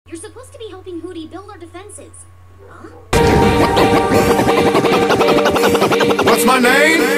You're supposed to be helping Hootie build our defenses. Huh? What's my name?